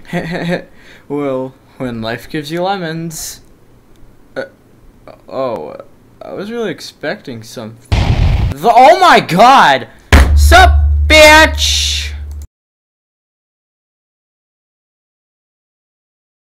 Well, when life gives you lemons. Oh, I was really expecting something. Oh my god! Sup, bitch!